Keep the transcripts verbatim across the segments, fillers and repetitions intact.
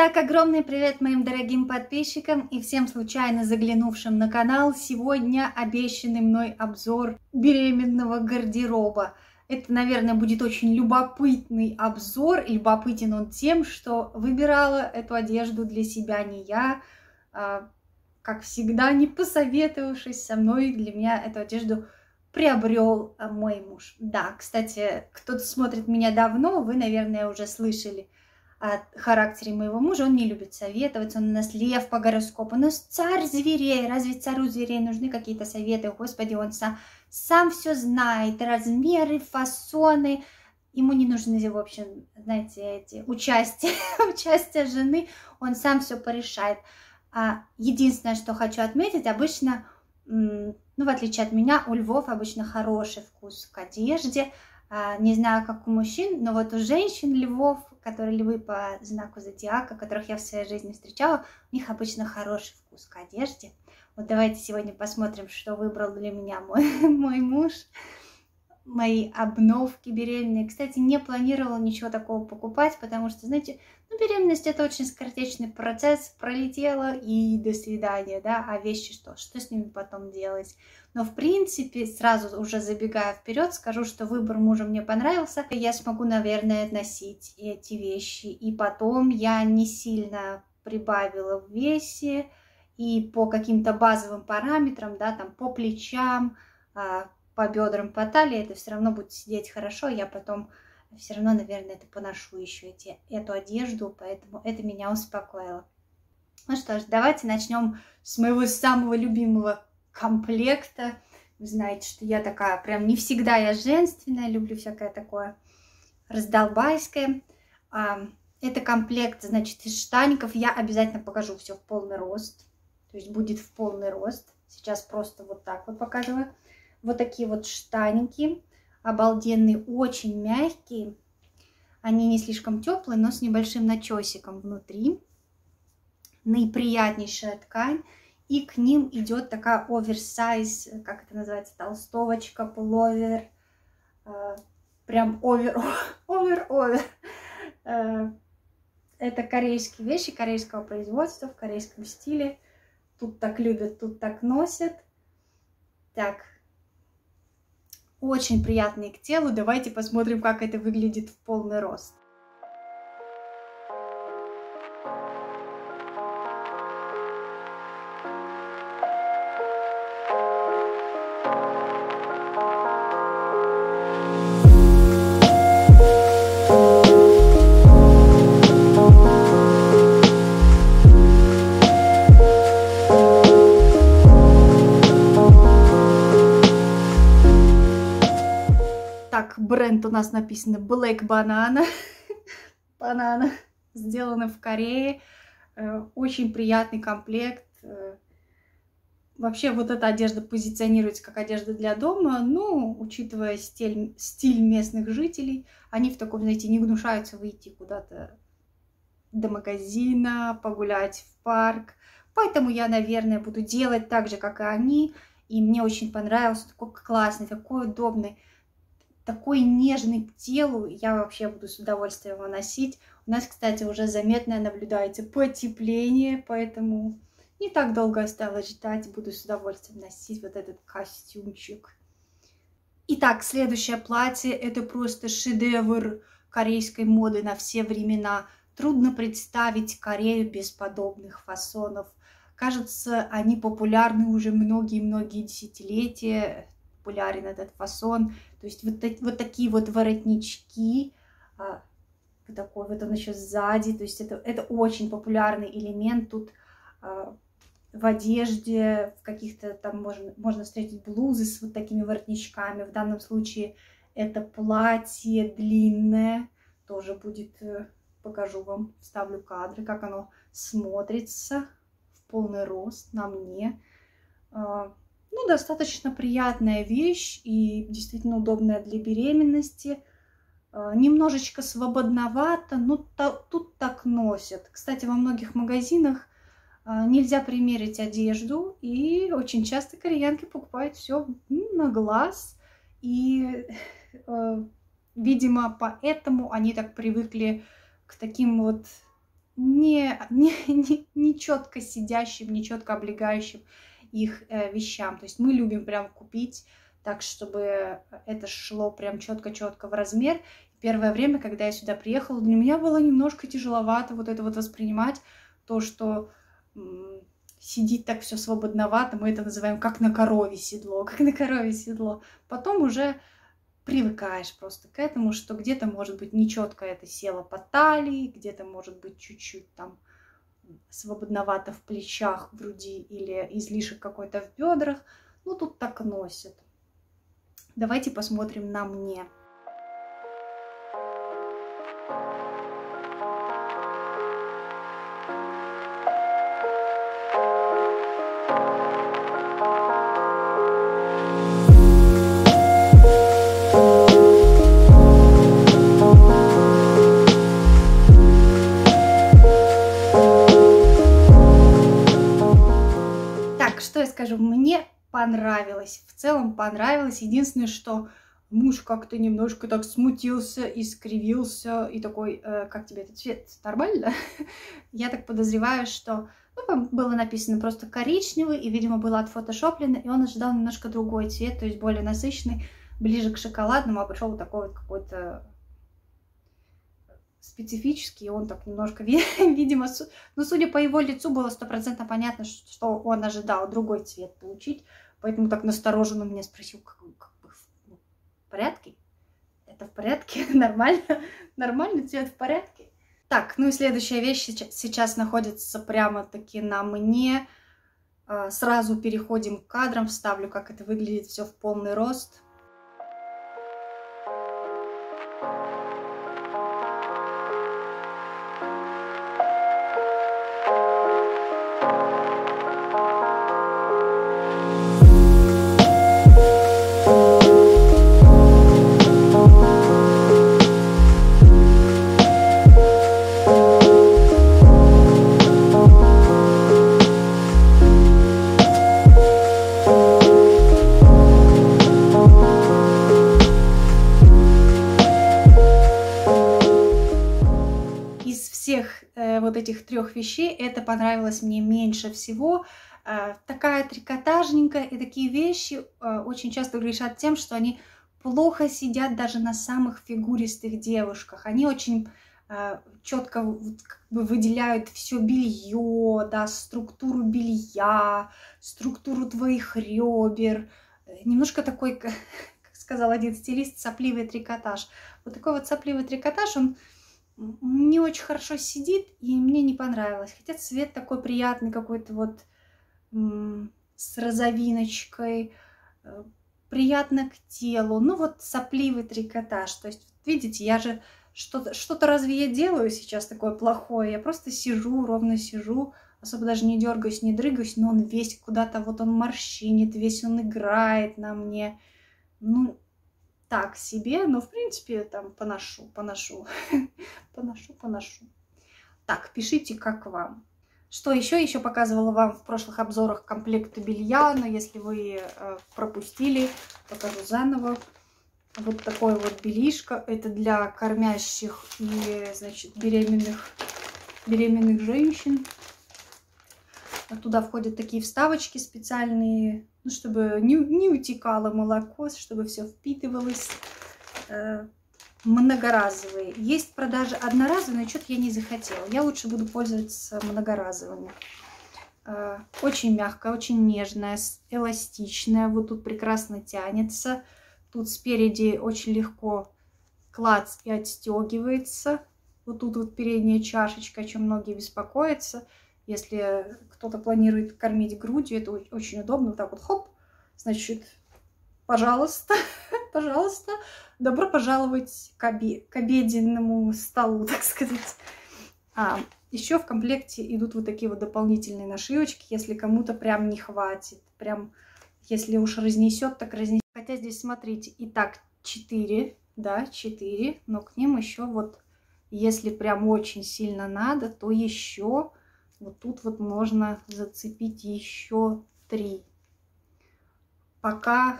Итак, огромный привет моим дорогим подписчикам и всем случайно заглянувшим на канал. Сегодня обещанный мной обзор беременного гардероба. Это, наверное, будет очень любопытный обзор. И любопытен он тем, что выбирала эту одежду для себя не я, а, как всегда, не посоветовавшись со мной, для меня эту одежду приобрел мой муж. Да, кстати, кто-то смотрит меня давно, вы, наверное, уже слышали о характере моего мужа. Он не любит советоваться, он у нас лев по гороскопу, у нас царь зверей. Разве царю зверей нужны какие-то советы? Господи, он сам, сам все знает, размеры, фасоны. Ему не нужны, в общем, знаете, эти участия, участие жены, он сам все порешает. А единственное, что хочу отметить, обычно, ну, в отличие от меня, у львов обычно хороший вкус к одежде. Не знаю, как у мужчин, но вот у женщин львов, которые львы по знаку зодиака, которых я в своей жизни встречала, у них обычно хороший вкус к одежде. Вот давайте сегодня посмотрим, что выбрал для меня мой, мой муж. Мои обновки беременные. Кстати, не планировала ничего такого покупать, потому что, знаете, ну, беременность — это очень скоротечный процесс, пролетела и до свидания, да, а вещи что? Что с ними потом делать? Но, в принципе, сразу уже забегая вперед, скажу, что выбор мужа мне понравился, и я смогу, наверное, носить эти вещи. И потом я не сильно прибавила в весе, и по каким-то базовым параметрам, да, там, по плечам, по бедрам, по талии, это все равно будет сидеть хорошо. Я потом все равно, наверное, это поношу еще эти, эту одежду, поэтому это меня успокоило. Ну что ж, давайте начнем с моего самого любимого комплекта. Вы знаете, что я такая, прям не всегда я женственная, люблю всякое такое раздолбайское. Это комплект, значит, из штаников. Я обязательно покажу все в полный рост, то есть будет в полный рост. Сейчас просто вот так вот показываю. Вот такие вот штаники, обалденные, очень мягкие. Они не слишком теплые, но с небольшим начесиком внутри. Наиприятнейшая ткань. И к ним идет такая оверсайз, как это называется, толстовочка, пуловер. Прям овер, овер, овер. Это корейские вещи, корейского производства, в корейском стиле. Тут так любят, тут так носят. Так. Очень приятные к телу. Давайте посмотрим, как это выглядит в полный рост. Бренд у нас написано Black Banana. Банана. Сделано в Корее. Очень приятный комплект. Вообще вот эта одежда позиционируется как одежда для дома. Ну, учитывая стиль, стиль местных жителей, они в таком, знаете, не гнушаются выйти куда-то до магазина, погулять в парк. Поэтому я, наверное, буду делать так же, как и они. И мне очень понравился. Такой классный, такой удобный. Такой нежный к телу, я вообще буду с удовольствием его носить. У нас, кстати, уже заметно наблюдается потепление, поэтому не так долго осталось ждать, буду с удовольствием носить вот этот костюмчик. Итак, следующее платье, это просто шедевр корейской моды на все времена. Трудно представить Корею без подобных фасонов. Кажется, они популярны уже многие-многие десятилетия. Популярен этот фасон, то есть вот, вот такие вот воротнички, а, вот такой вот он еще сзади, то есть это, это очень популярный элемент тут а, в одежде, в каких-то там можно, можно встретить блузы с вот такими воротничками, в данном случае это платье длинное, тоже будет, покажу вам, вставлю кадры, как оно смотрится в полный рост на мне. Ну, достаточно приятная вещь и действительно удобная для беременности. Немножечко свободновато, но тут так носят. Кстати, во многих магазинах нельзя примерить одежду, и очень часто кореянки покупают все на глаз. И, видимо, поэтому они так привыкли к таким вот не, не, не, не четко сидящим, не четко облегающим их э, вещам. То есть мы любим прям купить так, чтобы это шло прям четко-четко в размер. Первое время, когда я сюда приехала, для меня было немножко тяжеловато вот это вот воспринимать, то, что м- сидит так все свободновато, мы это называем как на корове седло, как на корове седло. Потом уже привыкаешь просто к этому, что где-то, может быть, нечетко это село по талии, где-то, может быть, чуть-чуть там свободновато в плечах, в груди или излишек какой-то в бедрах. Ну, тут так носят. Давайте посмотрим на мне. Что я скажу, мне понравилось, в целом понравилось. Единственное, что муж как-то немножко так смутился и скривился, и такой, э, как тебе этот цвет, нормально? Я так подозреваю, что, ну, там было написано просто коричневый, и, видимо, было отфотошоплено, и он ожидал немножко другой цвет, то есть более насыщенный, ближе к шоколадному, а пришел вот такой вот какой-то специфический, он так немножко, видимо, но судя по его лицу, было стопроцентно понятно, что он ожидал другой цвет получить, поэтому так настороженно меня спросил, как, как бы, в порядке? Это в порядке? Нормально? Нормальный цвет в порядке? Так, ну и следующая вещь сейчас, сейчас находится прямо-таки на мне. Сразу переходим к кадрам, вставлю, как это выглядит все в полный рост. Вот этих трех вещей это понравилось мне меньше всего. Такая трикотажненькая, и такие вещи очень часто грешат тем, что они плохо сидят даже на самых фигуристых девушках. Они очень четко как бы выделяют все белье, да, структуру белья, структуру твоих ребер. Немножко такой, как сказал один стилист, сопливый трикотаж. Вот такой вот сопливый трикотаж, он не очень хорошо сидит, и мне не понравилось. Хотя цвет такой приятный, какой-то вот с розовиночкой, приятно к телу. Ну вот сопливый трикотаж. То есть, видите, я же что-то, что-то разве я делаю сейчас такое плохое? Я просто сижу, ровно сижу, особо даже не дергаюсь, не дрыгаюсь, но он весь куда-то, вот он морщинит, весь он играет на мне. Ну, так себе, но в принципе там поношу, поношу, поношу, поношу. Так, пишите, как вам. Что еще? Еще показывала вам в прошлых обзорах комплекты белья, но если вы э, пропустили, покажу заново. Вот такое вот белишко. Это для кормящих и, значит, беременных, беременных женщин. Туда входят такие вставочки специальные, ну, чтобы не, не утекало молоко, чтобы все впитывалось. Э, многоразовые. Есть в продаже одноразовые, но что-то я не захотела. Я лучше буду пользоваться многоразовыми. Э, очень мягкая, очень нежная, эластичная. Вот тут прекрасно тянется. Тут спереди очень легко клац и отстегивается. Вот тут вот передняя чашечка, о чем многие беспокоятся. Если кто-то планирует кормить грудью, это очень удобно. Вот так вот, хоп, значит, пожалуйста, пожалуйста, добро пожаловать к, обе к обеденному столу, так сказать. А, еще в комплекте идут вот такие вот дополнительные нашивочки, если кому-то прям не хватит. Прям, если уж разнесет, так разнесет. Хотя здесь, смотрите, и так четыре, да, четыре, но к ним еще вот, если прям очень сильно надо, то еще... Вот тут вот можно зацепить еще три. Пока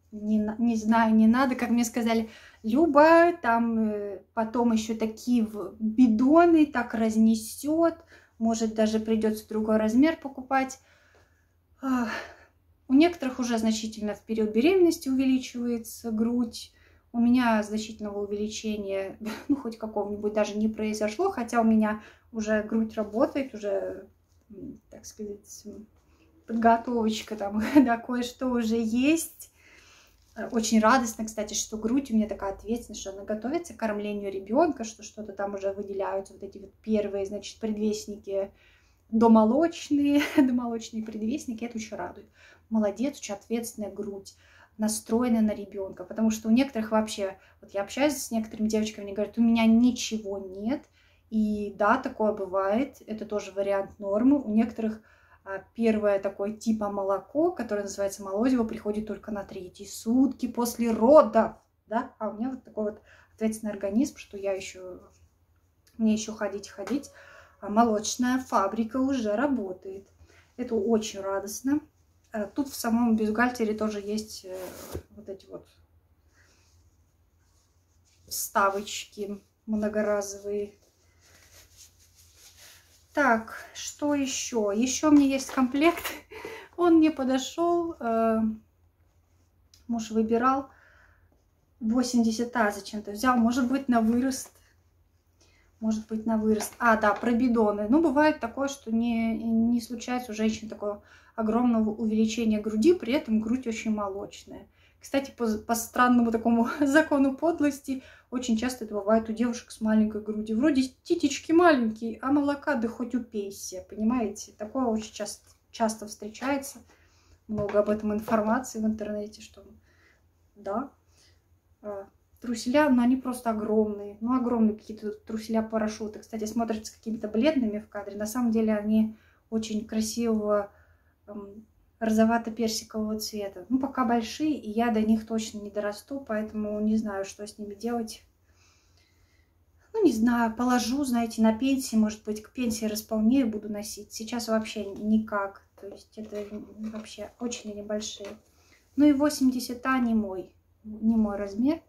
не, не знаю, не надо, как мне сказали, Люба, там э, потом еще такие бидоны так разнесет, может даже придется другой размер покупать. Ах. У некоторых уже значительно в период беременности увеличивается грудь. У меня значительного увеличения, ну, хоть какого-нибудь даже не произошло, хотя у меня уже грудь работает, уже, так сказать, подготовочка там, да, кое-что уже есть. Очень радостно, кстати, что грудь у меня такая ответственная, что она готовится к кормлению ребенка, что что-то там уже выделяются, вот эти вот первые, значит, предвестники, домолочные, домолочные предвестники, это очень радует. Молодец, очень ответственная грудь, настроена на ребенка, потому что у некоторых вообще, вот я общаюсь с некоторыми девочками, они говорят, у меня ничего нет, и да, такое бывает, это тоже вариант нормы, у некоторых а, первое такое типа молоко, которое называется молозиво, приходит только на третьи сутки после родов, да, а у меня вот такой вот ответственный организм, что я еще, мне еще ходить и ходить, а молочная фабрика уже работает, это очень радостно. Тут в самом бюстгальтере тоже есть вот эти вот вставочки многоразовые. Так, что еще? Еще у меня есть комплект. Он мне подошел. Муж выбирал. восемьдесят А зачем-то взял. Может быть, на вырост. Может быть, на вырост. А, да, про бидоны. Ну, бывает такое, что не, не случается у женщин такого огромного увеличения груди, при этом грудь очень молочная. Кстати, по, по странному такому закону подлости, очень часто это бывает у девушек с маленькой грудью. Вроде титечки маленькие, а молока да хоть упейся, понимаете? Такое очень часто, часто встречается. Много об этом информации в интернете, что да, труселя, но они просто огромные. Ну, огромные какие-то труселя-парашюты. Кстати, смотрятся какими-то бледными в кадре. На самом деле они очень красивого эм, розовато-персикового цвета. Ну, пока большие, и я до них точно не дорасту, поэтому не знаю, что с ними делать. Ну, не знаю, положу, знаете, на пенсии, может быть, к пенсии располнею, буду носить. Сейчас вообще никак. То есть это вообще очень небольшие. Ну и восемьдесят А не мой, не мой размер.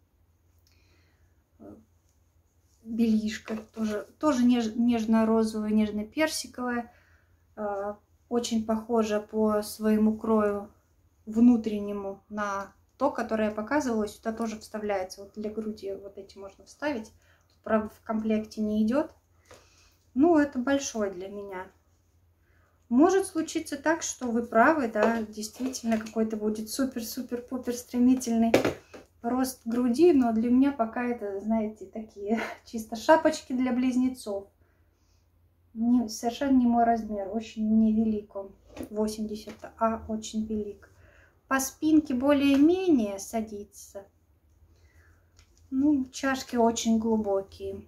Бельишко тоже, тоже неж, нежно-розовое, нежно-персиковое. Э, очень похоже по своему крою внутреннему на то, которое я показывала. Сюда тоже вставляется. Вот для груди вот эти можно вставить. Правда, в комплекте не идет. Ну, это большой для меня. Может случиться так, что вы правы, да, действительно какой-то будет супер-супер-пупер стремительный рост груди, но для меня пока это, знаете, такие чисто шапочки для близнецов. Не, совершенно не мой размер, очень невелик он, восемьдесят А, очень велик. По спинке более-менее садится. Ну, чашки очень глубокие.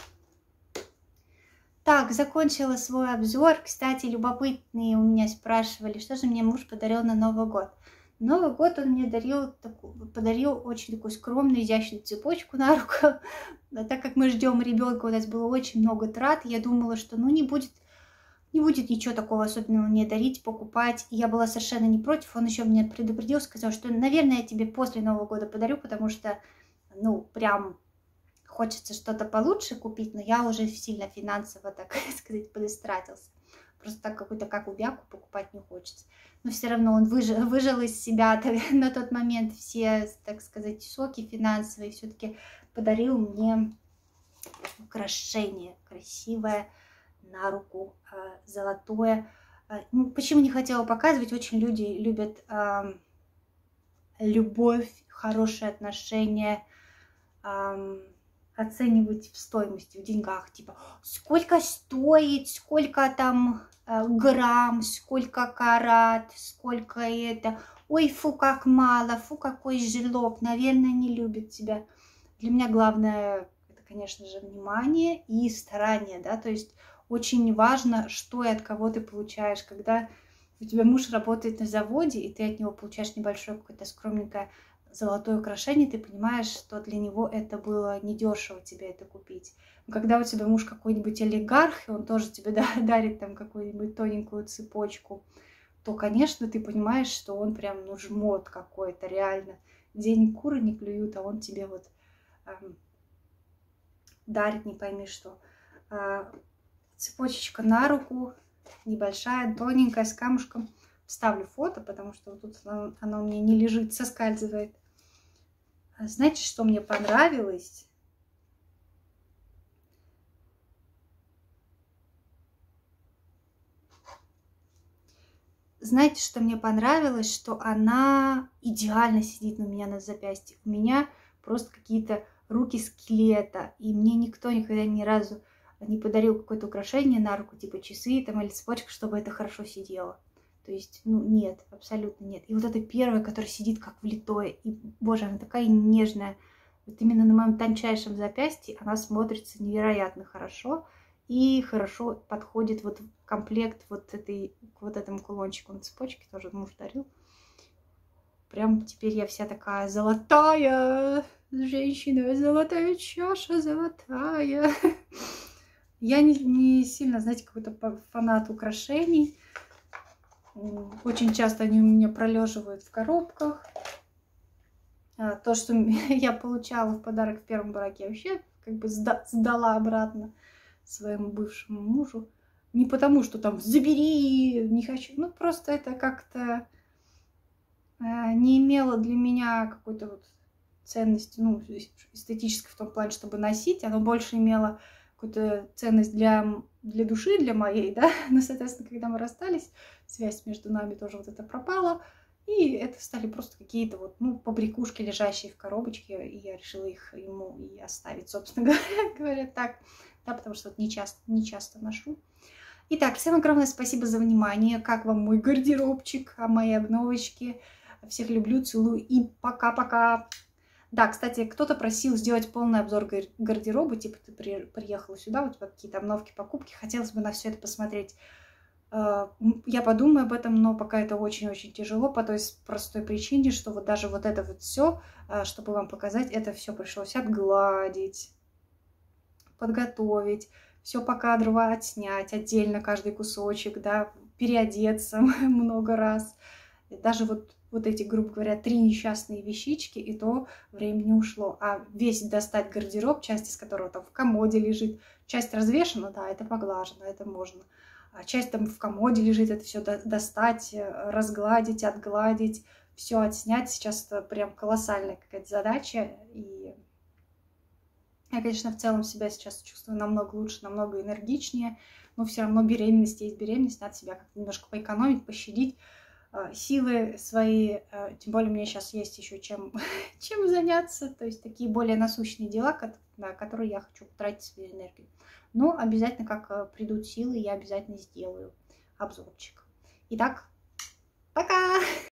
Так, закончила свой обзор. Кстати, любопытные у меня спрашивали, что же мне муж подарил на Новый год. Новый год он мне дарил, подарил очень такую скромную, изящную цепочку на руку. Так как мы ждем ребенка, у нас было очень много трат, я думала, что ну не будет, не будет ничего такого особенного мне дарить, покупать. И я была совершенно не против. Он еще меня предупредил, сказал, что, наверное, я тебе после Нового года подарю, потому что, ну, прям хочется что-то получше купить, но я уже сильно финансово, так сказать, подистратился. Просто так какую-то каку-бяку покупать не хочется. Но все равно он выжил, выжил из себя на тот момент все, так сказать, соки финансовые. Все-таки подарил мне украшение красивое на руку, золотое. Почему не хотела показывать? Очень люди любят э, любовь, хорошие отношения, э, оценивать в стоимости, в деньгах, типа, сколько стоит, сколько там э, грамм, сколько карат, сколько это, ой, фу, как мало, фу, какой жилок, наверное, не любит тебя. Для меня главное, это, конечно же, внимание и старание, да, то есть очень важно, что и от кого ты получаешь, когда у тебя муж работает на заводе, и ты от него получаешь небольшое какое-то скромненькое золотое украшение, ты понимаешь, что для него это было недешево тебе это купить. Но когда у тебя муж какой-нибудь олигарх, и он тоже тебе дарит там какую-нибудь тоненькую цепочку, то, конечно, ты понимаешь, что он прям, ну, жмот какой-то, реально. День куры не клюют, а он тебе вот эм, дарит, не пойми что. А, цепочечка на руку, небольшая, тоненькая, с камушком. Вставлю фото, потому что вот тут оно, оно у меня не лежит, соскальзывает. А знаете, что мне понравилось? Знаете, что мне понравилось? Что она идеально сидит на меня на запястье. У меня просто какие-то руки скелета. И мне никто никогда ни разу не подарил какое-то украшение на руку, типа часы там, или цепочка, чтобы это хорошо сидело. То есть, ну, нет, абсолютно нет. И вот это первое, которое сидит как влитое. И, боже, она такая нежная. Вот именно на моем тончайшем запястье она смотрится невероятно хорошо. И хорошо подходит вот в комплект вот, этой, вот этому кулончику на цепочке, тоже муж дарил. Прям теперь я вся такая золотая женщина, золотая чаша, золотая. Я не, не сильно, знаете, какой-то фанат украшений. Очень часто они у меня пролеживают в коробках. То, что я получала в подарок в первом браке, я вообще как бы сдала обратно своему бывшему мужу. Не потому, что там забери, не хочу. Ну, просто это как-то э, не имело для меня какой-то вот ценности, ну, эстетической в том плане, чтобы носить. Оно больше имело какую-то ценность для, для души, для моей, да. Но, соответственно, когда мы расстались, связь между нами тоже вот это пропала. И это стали просто какие-то вот, ну, побрякушки, лежащие в коробочке. И я решила их ему и оставить, собственно говоря, говоря так. Да, потому что вот не часто, не часто ношу. Итак, всем огромное спасибо за внимание. Как вам мой гардеробчик, а мои обновочки? Всех люблю, целую и пока-пока. Да, кстати, кто-то просил сделать полный обзор гардероба. Типа ты при, приехала сюда, вот какие-то обновки, покупки. Хотелось бы на все это посмотреть. Я подумаю об этом, но пока это очень-очень тяжело по той простой причине, что вот даже вот это вот все, чтобы вам показать, это все пришлось отгладить, подготовить, все покадрово отснять, отдельно каждый кусочек, да, переодеться много раз. И даже вот, вот эти, грубо говоря, три несчастные вещички, и то времени ушло. А весь достать гардероб, часть из которого там в комоде лежит, часть развешена, да, это поглажено, это можно. А часть там в комоде лежит, это все достать, разгладить, отгладить, все отснять. Сейчас это прям колоссальная какая-то задача. И я, конечно, в целом себя сейчас чувствую намного лучше, намного энергичнее, но все равно беременность есть беременность, надо себя как-то немножко поэкономить, пощадить, силы свои, тем более у меня сейчас есть еще чем, чем заняться, то есть такие более насущные дела, на которые я хочу потратить свою энергию. Но обязательно, как придут силы, я обязательно сделаю обзорчик. Итак, пока!